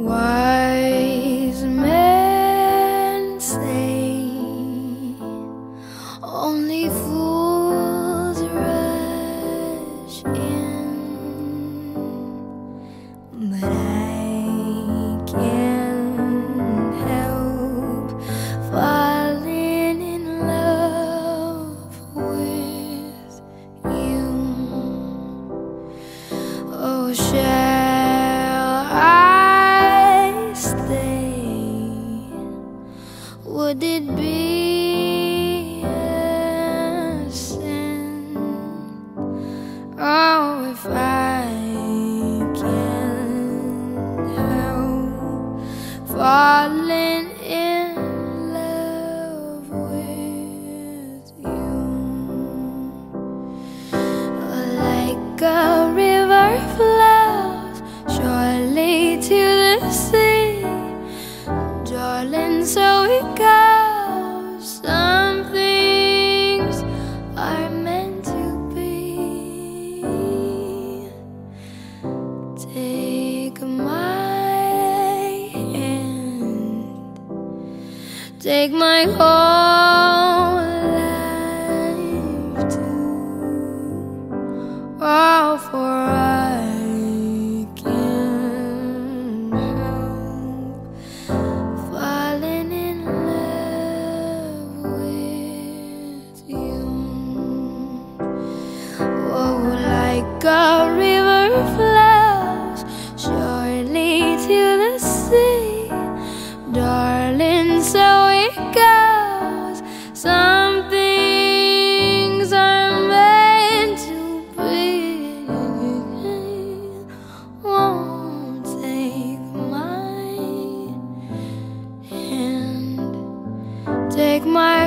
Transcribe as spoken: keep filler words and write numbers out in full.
Wise men say only fools rush in, but I can't help falling in love with you. Oh, shall I stay? Would it be a sin? Oh, if I can't help falling in love with you. Like a river flows surely to the sea, darling, so it goes. Some things are meant to be. Take my hand, take my whole life too. Oh, for I can't help falling in love with you. Oh, like a river flows surely to the sea, darling, so it goes. Some things are meant to be. Won't take my hand, take my